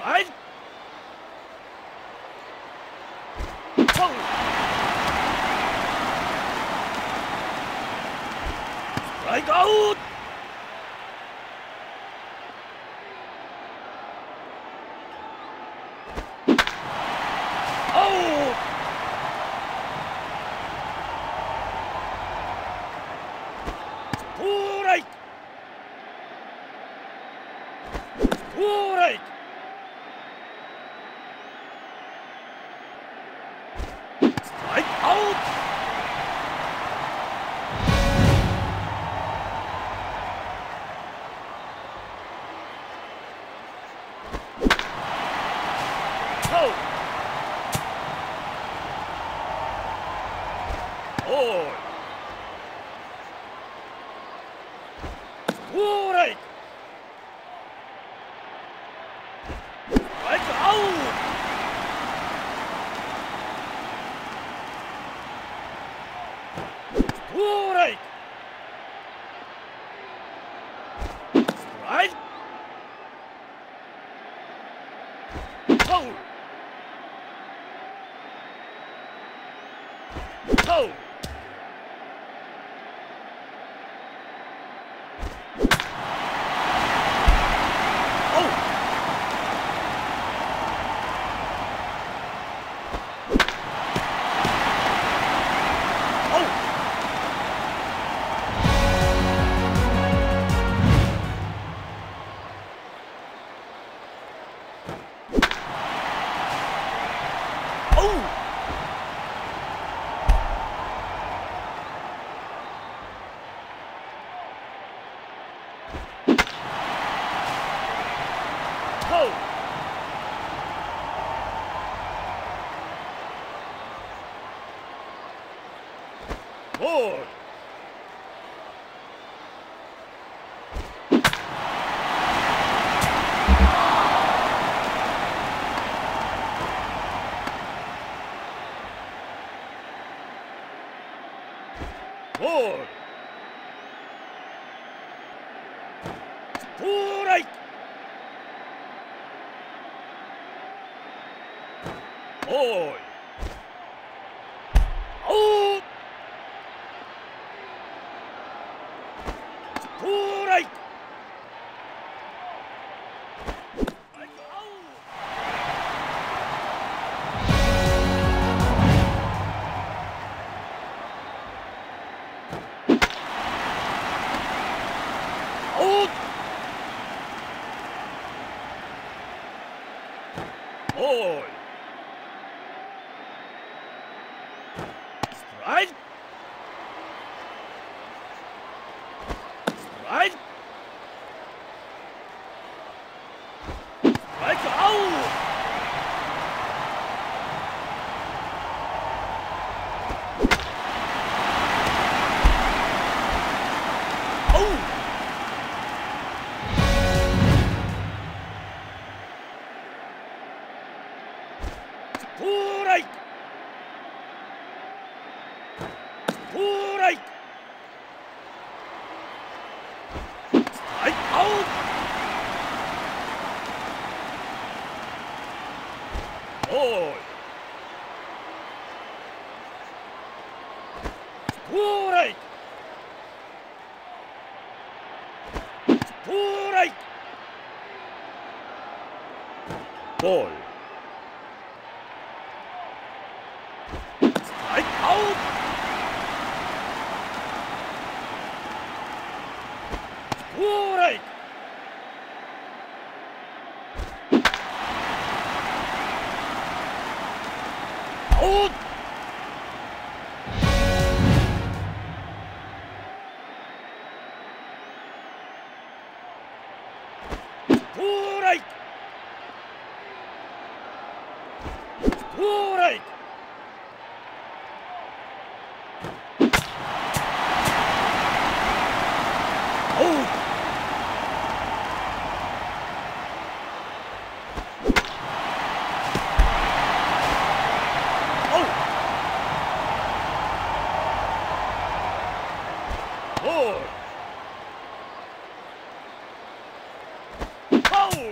Right. Oh. Strike out. Oh. Strike. Strike. Strike out. Oh. Oh. Strike. Strike out. Strike. Strike. Oh. Oh. Board. Board. Strike. Boy. Out. Strike. Strike out. Out. Boy. Strike. Strike. Strike out. Oh. Strike. Strike. Strike out. Boy. Strike. Strike. Ball. Strike out. Strike. Out. Strike. Strike. Out. Board. Oh!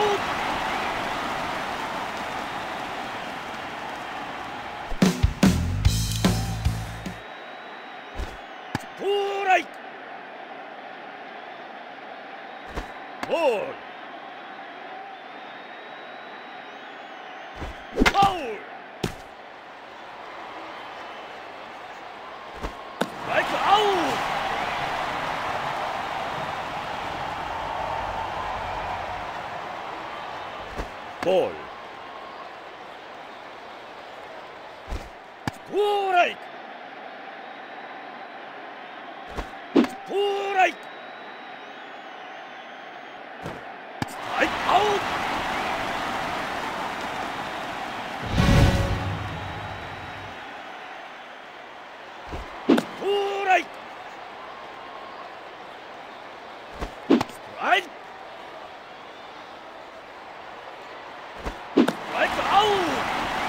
アウト。ストライク。ボール。ファウル。ストライクアウト。ボール。ストライク。ストライク。ストライクアウト。ストライク。ストライク。ストライクアウト。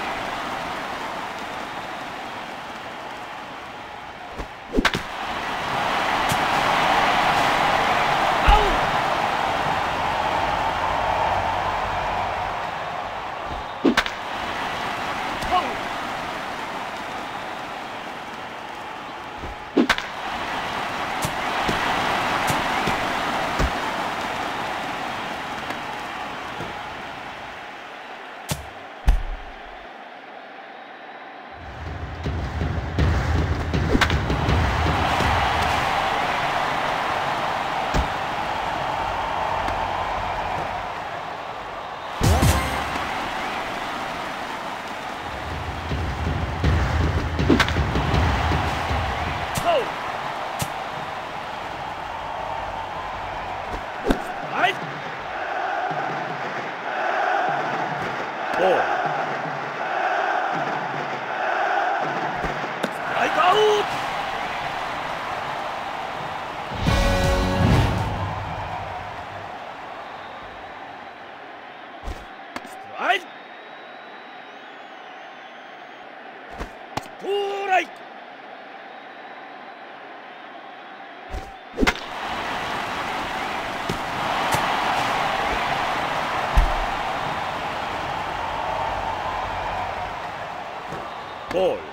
ボール。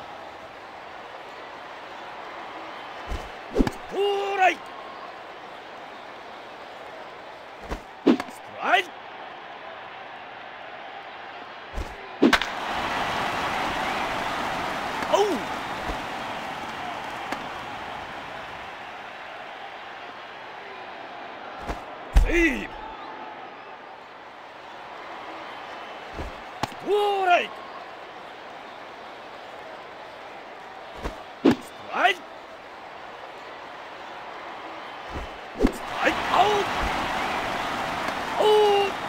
ストライク。ストライク。アウト。セーブ。ストライク。はい。はい、アウト。アウト。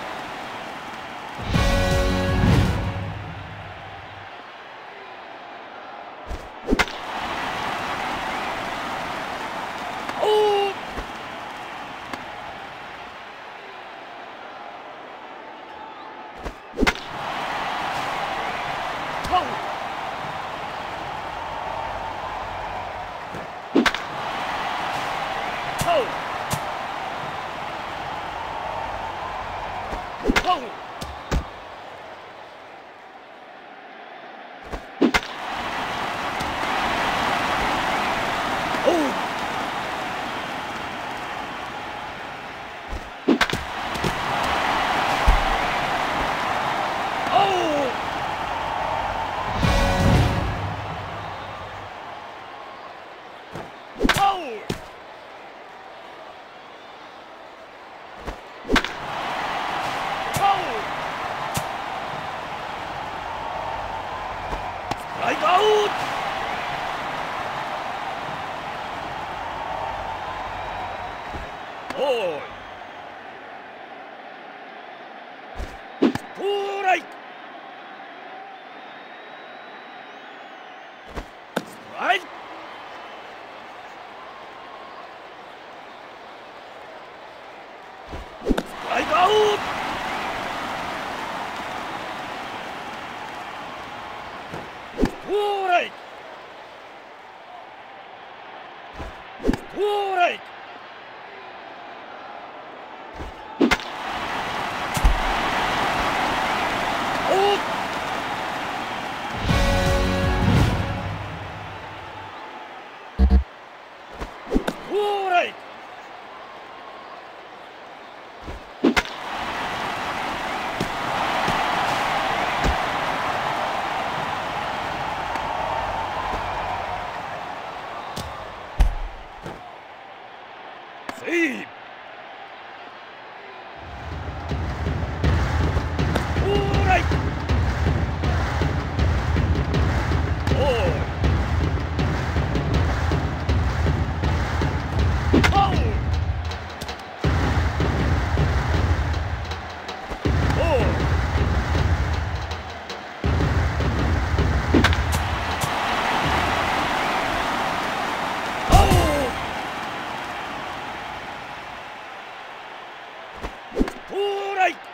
トライク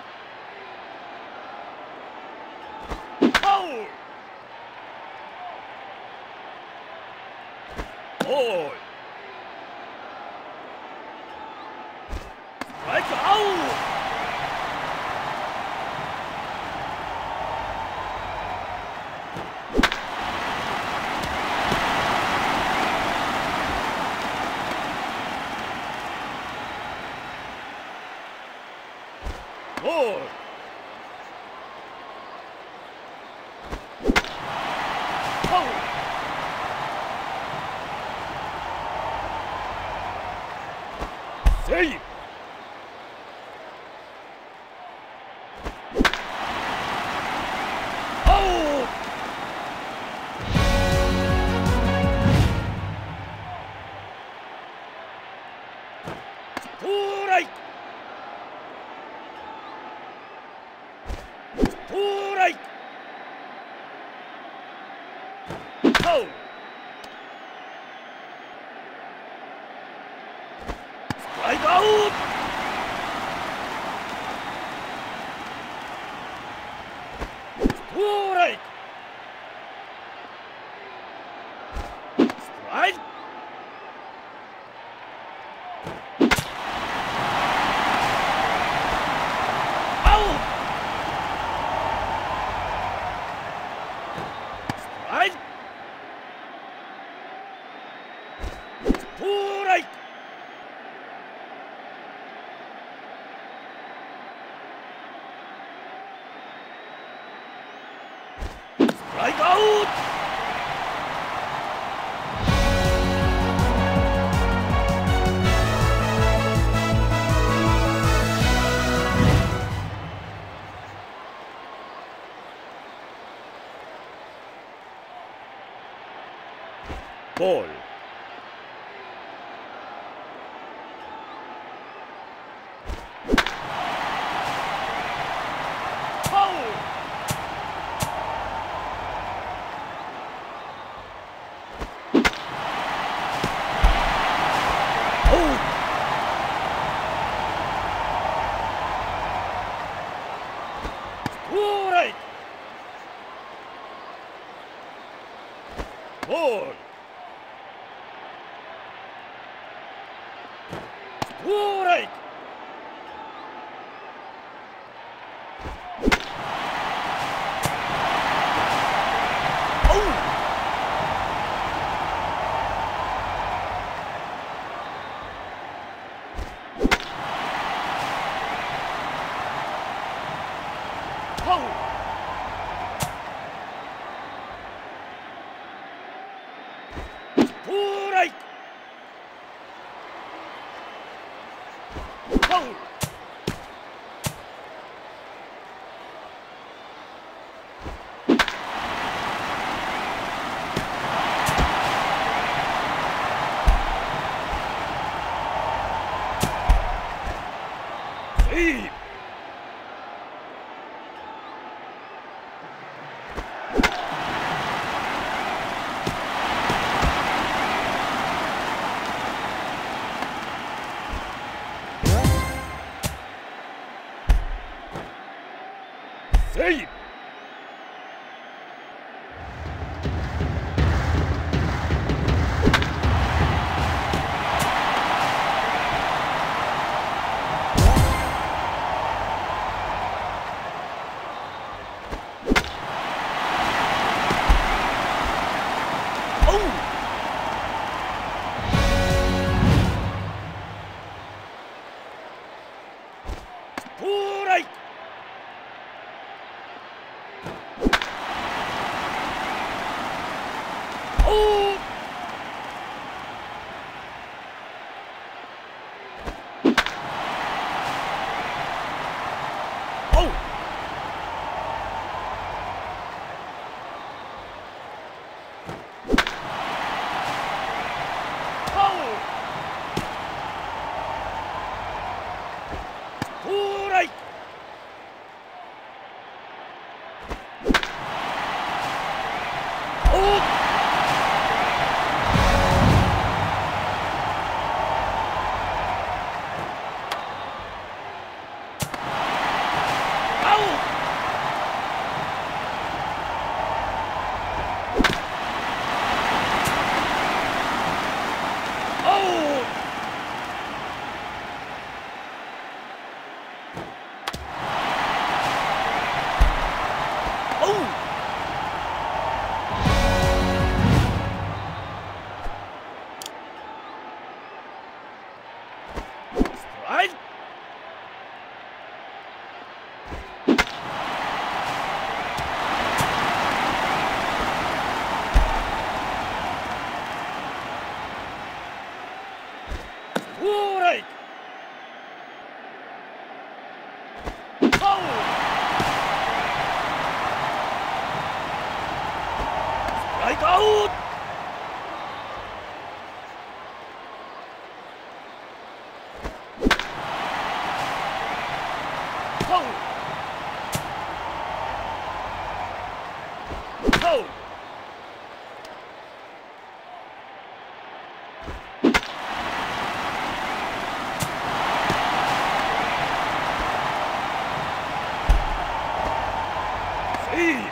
ファウルボールストライクアウトボールファウルセーフアウトストライクストライクファウルストライクアウトストライクストライクアウトストライクストライクストライクアウトボールファウルおうストライクボールストライクおうファウルストライクファウルセーフセーフおうストライクウト。ファウル。ファウル。セーフ。